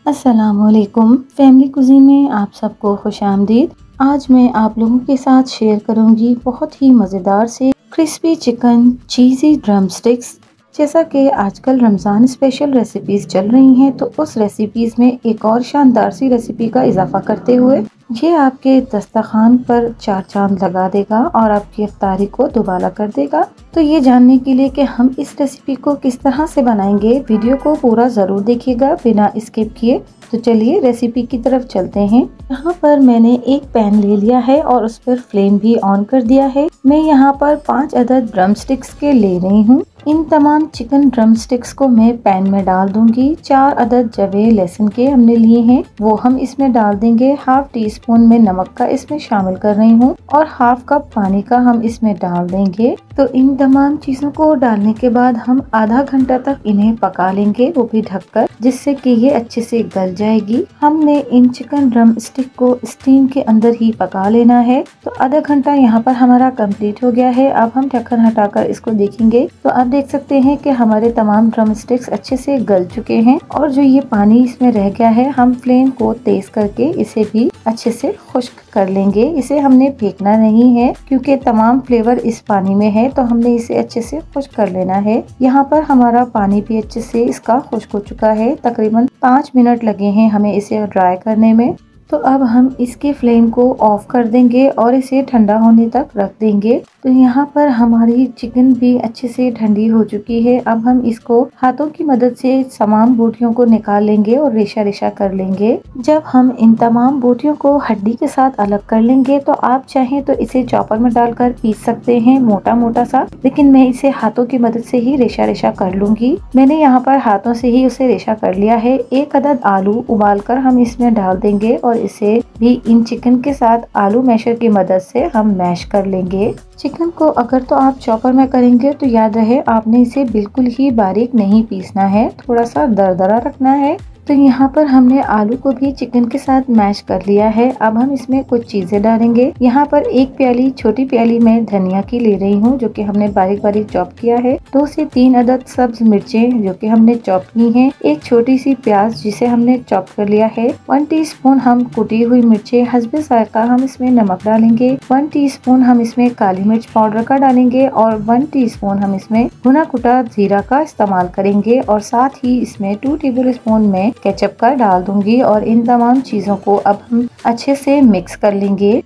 अस्सलामुअलैकुम। Family cuisine में आप सबको खुशामदीद। आज मैं आप लोगों के साथ शेयर करूंगी बहुत ही मज़ेदार से crispy chicken cheesy drumsticks. जैसा कि आजकल रमज़ान स्पेशल रेसिपीज़ चल रही हैं, तो उस रेसिपीज़ में एक और शानदार सी रेसिपी का इजाफा करते हुए ये आपके दस्तरखान पर चार चांद लगा देगा और आपकी इफ्तारी को दुबाला कर देगा। तो ये जानने के लिए कि हम इस रेसिपी को किस तरह से बनाएंगे, वीडियो को पूरा ज़रूर देखिएगा बिना स्किप किए। तो चलिए रेसिपी की तरफ चलते हैं। यहाँ पर मैंने एक पैन ले लिया है और उस पर फ्लेम भी ऑन कर दिया है। मैं यहाँ पर 5 अदद ड्रम स्टिक्स के ले रही हूँ। इन तमाम चिकन ड्रम स्टिक्स को मैं पैन में डाल दूंगी। 4 अदद जवे लहसुन के हमने लिए हैं, वो हम इसमें डाल देंगे। हाफ टी स्पून में नमक का इसमें शामिल कर रही हूँ और हाफ कप पानी का हम इसमें डाल देंगे। तो इन तमाम चीजों को डालने के बाद हम आधा घंटा तक इन्हें पका लेंगे, वो भी ढककर, जिससे कि ये अच्छे से गल जाएगी। हमने इन चिकन ड्रम स्टिक को स्टीम के अंदर ही पका लेना है। तो आधा घंटा यहाँ पर हमारा कंप्लीट हो गया है। अब हम ढक्कन हटाकर इसको देखेंगे तो आप देख सकते हैं कि हमारे तमाम ड्रम स्टिक्स अच्छे से गल चुके हैं और जो ये पानी इसमें रह गया है, हम फ्लेम को तेज करके इसे भी अच्छे से खुश्क कर लेंगे। इसे हमने फेंकना नहीं है क्योंकि तमाम फ्लेवर इस पानी में है, तो हमने इसे अच्छे से खुश्क कर लेना है। यहाँ पर हमारा पानी भी अच्छे से इसका खुश्क हो चुका है। तकरीबन 5 मिनट लगे हैं हमें इसे ड्राई करने में। तो अब हम इसके फ्लेम को ऑफ कर देंगे और इसे ठंडा होने तक रख देंगे। तो यहाँ पर हमारी चिकन भी अच्छे से ठंडी हो चुकी है। अब हम इसको हाथों की मदद से तमाम बोटियों को निकाल लेंगे और रेशा रेशा कर लेंगे। जब हम इन तमाम बोटियों को हड्डी के साथ अलग कर लेंगे तो आप चाहें तो इसे चॉपर में डालकर पीस सकते हैं मोटा मोटा सा, लेकिन मैं इसे हाथों की मदद से ही रेशा रेशा कर लूंगी। मैंने यहाँ पर हाथों से ही उसे रेशा कर लिया है। 1 अदद आलू उबाल कर हम इसमें डाल देंगे और इसे भी इन चिकन के साथ आलू मैशर की मदद से हम मैश कर लेंगे। चिकन को अगर तो आप चॉपर में करेंगे तो याद रहे आपने इसे बिल्कुल ही बारीक नहीं पीसना है, थोड़ा सा दरदरा रखना है। तो यहाँ पर हमने आलू को भी चिकन के साथ मैश कर लिया है। अब हम इसमें कुछ चीजें डालेंगे। यहाँ पर 1 प्याली छोटी प्याली मैं धनिया की ले रही हूँ, जो कि हमने बारीक बारीक चॉप किया है। 2 से 3 अदद सब्ज मिर्चें जो कि हमने चॉप की हैं। 1 छोटी सी प्याज जिसे हमने चॉप कर लिया है। 1 टीस्पून हम कुटी हुई मिर्चें, हस्बे जायका हम इसमें नमक डालेंगे। 1 टीस्पून हम इसमें काली मिर्च पाउडर का डालेंगे और 1 टीस्पून हम इसमें भुना कुटा जीरा का इस्तेमाल करेंगे और साथ ही इसमें 2 टेबल स्पून में केचप का डाल दूंगी और इन तमाम चीजों को अब हम अच्छे से मिक्स कर लेंगे।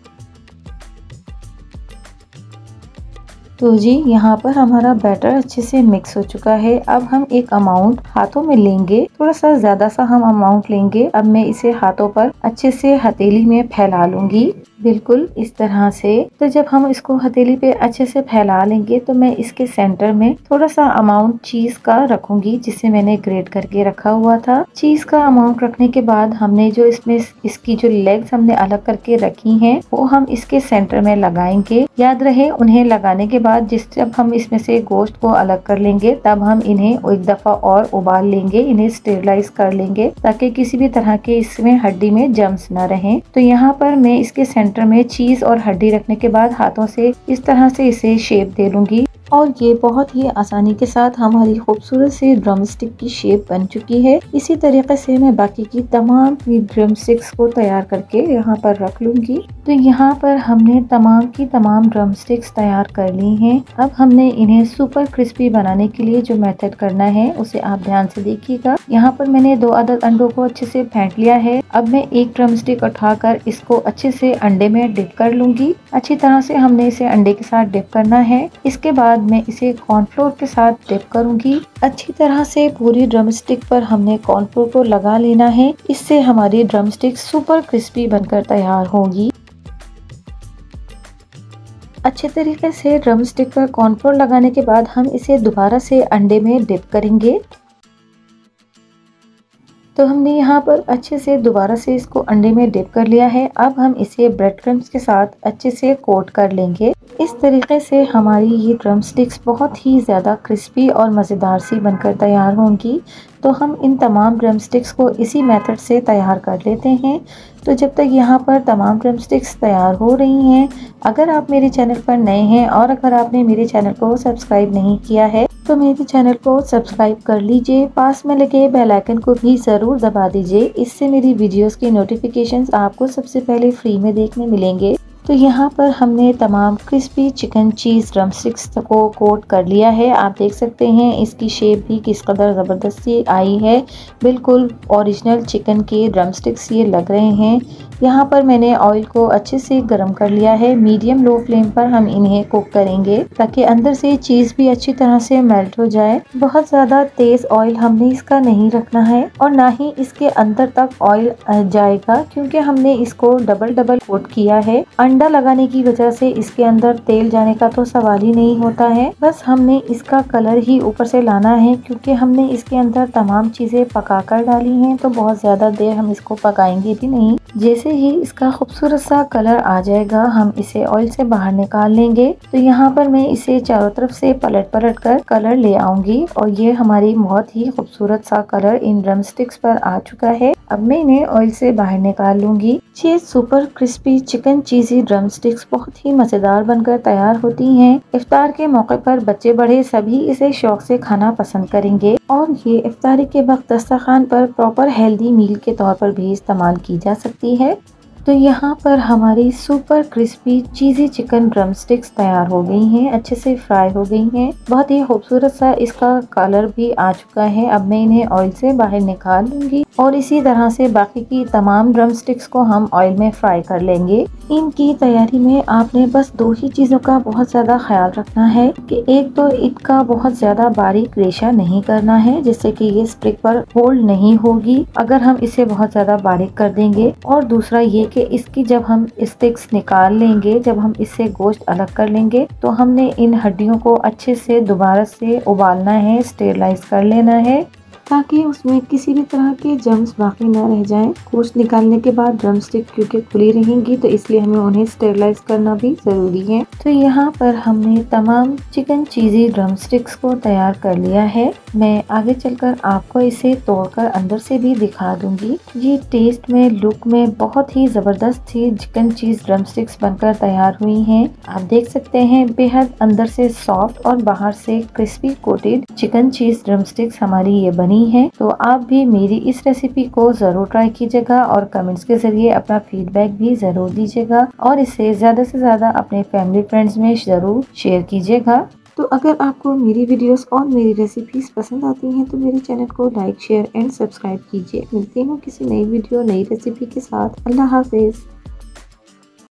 तो जी यहाँ पर हमारा बैटर अच्छे से मिक्स हो चुका है। अब हम एक अमाउंट हाथों में लेंगे, थोड़ा सा ज्यादा सा हम अमाउंट लेंगे। अब मैं इसे हाथों पर अच्छे से हथेली में फैला लूंगी, बिल्कुल इस तरह से। तो जब हम इसको हथेली पे अच्छे से फैला लेंगे तो मैं इसके सेंटर में थोड़ा सा अमाउंट चीज का रखूंगी, जिसे मैंने ग्रेट करके रखा हुआ था। चीज का अमाउंट रखने के बाद हमने जो इसमें इसकी जो लेग्स हमने अलग करके रखी हैं, वो हम इसके सेंटर में लगाएंगे। याद रहे उन्हें लगाने के बाद जब हम इसमें से गोश्त को अलग कर लेंगे तब हम इन्हें एक दफा और उबाल लेंगे, इन्हें स्टेरिलाइज कर लेंगे ताकि किसी भी तरह के इसमें हड्डी में जम्स न रहें। तो यहाँ पर मैं इसके सेंटर में चीज और हड्डी रखने के बाद हाथों से इस तरह से इसे शेप दे लूंगी और ये बहुत ही आसानी के साथ हमारी खूबसूरत सी ड्रम स्टिक की शेप बन चुकी है। इसी तरीके से मैं बाकी की तमाम ड्रम स्टिक्स को तैयार करके यहाँ पर रख लूंगी। तो यहाँ पर हमने तमाम की तमाम ड्रम स्टिक्स तैयार कर ली हैं। अब हमने इन्हें सुपर क्रिस्पी बनाने के लिए जो मेथड करना है उसे आप ध्यान से देखिएगा। यहाँ पर मैंने 2 अदद अंडों को अच्छे से फेंट लिया है। अब मैं एक ड्रम स्टिक उठाकर इसको अच्छे से अंडे में डिप कर लूंगी। अच्छी तरह से हमने इसे अंडे के साथ डिप करना है। इसके बाद मैं इसे कॉर्नफ्लोर के साथ डिप करूंगी। अच्छी तरह से पूरी ड्रम स्टिक पर हमने कॉर्नफ्लोर को लगा लेना है। इससे हमारी ड्रम स्टिक सुपर क्रिस्पी बनकर तैयार होगी। अच्छे तरीके से ड्रम स्टिक पर कॉर्नफ्लोर लगाने के बाद हम इसे दोबारा से अंडे में डिप करेंगे। तो हमने यहाँ पर अच्छे से दोबारा से इसको अंडे में डिप कर लिया है। अब हम इसे ब्रेड क्रम्स के साथ अच्छे से कोट कर लेंगे। इस तरीके से हमारी ये ड्रम स्टिक्स बहुत ही ज़्यादा क्रिस्पी और मज़ेदार सी बनकर तैयार होंगी। तो हम इन तमाम ड्रम स्टिक्स को इसी मेथड से तैयार कर लेते हैं। तो जब तक यहाँ पर तमाम ड्रम स्टिक्स तैयार हो रही हैं, अगर आप मेरे चैनल पर नए हैं और अगर आपने मेरे चैनल को सब्सक्राइब नहीं किया है तो मेरे चैनल को सब्सक्राइब कर लीजिए, पास में लगे बेल आइकन को भी जरूर दबा दीजिए। इससे मेरी वीडियोस की नोटिफिकेशंस आपको सबसे पहले फ्री में देखने मिलेंगे। तो यहाँ पर हमने तमाम crispy chicken cheese drumsticks को कोट कर लिया है। आप देख सकते हैं इसकी शेप भी किस कदर ज़बरदस्ती आई है। बिल्कुल ओरिजिनल चिकन के ड्रम स्टिक्स ये लग रहे हैं। यहाँ पर मैंने ऑयल को अच्छे से गर्म कर लिया है। मीडियम लो फ्लेम पर हम इन्हें कुक करेंगे ताकि अंदर से चीज़ भी अच्छी तरह से मेल्ट हो जाए। बहुत ज़्यादा तेज़ ऑयल हमने इसका नहीं रखना है और ना ही इसके अंदर तक ऑयल जाएगा, क्योंकि हमने इसको डबल कोट किया है। अंडा लगाने की वजह से इसके अंदर तेल जाने का तो सवाल ही नहीं होता है। बस हमने इसका कलर ही ऊपर से लाना है, क्योंकि हमने इसके अंदर तमाम चीज़ें पकाकर डाली हैं, तो बहुत ज़्यादा देर हम इसको पकाएंगे भी नहीं। जैसे ही इसका खूबसूरत सा कलर आ जाएगा हम इसे ऑयल से बाहर निकाल लेंगे। तो यहाँ पर मैं इसे चारों तरफ से पलट कर कलर ले आऊंगी और ये हमारी बहुत ही खूबसूरत सा कलर इन ड्रम स्टिक्स पर आ चुका है। अब मैं इन्हें ऑयल से बाहर निकाल लूंगी। ये super crispy chicken cheesy drumsticks बहुत ही मजेदार बनकर तैयार होती हैं। इफ्तार के मौके पर बच्चे बड़े सभी इसे शौक से खाना पसंद करेंगे और ये इफ्तारी के वक्त दस्तरखान पर प्रॉपर हेल्दी मील के तौर पर भी इस्तेमाल की जा सकती है। तो यहाँ पर हमारी super crispy cheesy chicken drumsticks तैयार हो गई हैं, अच्छे से फ्राई हो गई हैं। बहुत ही खूबसूरत सा इसका कलर भी आ चुका है। अब मैं इन्हें ऑयल से बाहर निकाल लूंगी और इसी तरह से बाकी की तमाम ड्रम स्टिक्स को हम ऑयल में फ्राई कर लेंगे। इनकी तैयारी में आपने बस दो ही चीज़ों का बहुत ज़्यादा ख्याल रखना है कि एक तो इनका बहुत ज़्यादा बारीक रेशा नहीं करना है, जिससे कि ये स्टिक पर होल्ड नहीं होगी अगर हम इसे बहुत ज़्यादा बारीक कर देंगे। और दूसरा ये कि इसकी जब हम स्टिक्स निकाल लेंगे, जब हम इससे गोश्त अलग कर लेंगे, तो हमने इन हड्डियों को अच्छे से दोबारा से उबालना है, स्टेरलाइज कर लेना है, ताकि उसमें किसी भी तरह के जर्म्स बाकी ना रह जाएं। गोश्त निकालने के बाद ड्रम स्टिक क्योंकि खुली रहेंगी, तो इसलिए हमें उन्हें स्टेरलाइज करना भी जरूरी है। तो यहाँ पर हमने तमाम चिकन चीज़ी ड्रम स्टिक्स को तैयार कर लिया है। मैं आगे चलकर आपको इसे तोड़कर अंदर से भी दिखा दूंगी। ये टेस्ट में, लुक में बहुत ही जबरदस्त थी। चिकन चीज ड्रम स्टिक्स बनकर तैयार हुई हैं। आप देख सकते हैं बेहद अंदर से सॉफ्ट और बाहर से crispy coated chicken cheese drumsticks हमारी ये बनी है। तो आप भी मेरी इस रेसिपी को जरूर ट्राई कीजिएगा और कमेंट्स के जरिए अपना फीडबैक भी जरूर दीजिएगा और इसे ज्यादा से ज्यादा अपने फैमिली फ्रेंड्स में जरूर शेयर कीजिएगा। तो अगर आपको मेरी वीडियोस और मेरी रेसिपीज पसंद आती हैं तो मेरे चैनल को लाइक, शेयर एंड सब्सक्राइब कीजिए। मिलती हूँ किसी नई वीडियो, नई रेसिपी के साथ। अल्लाह हाफिज।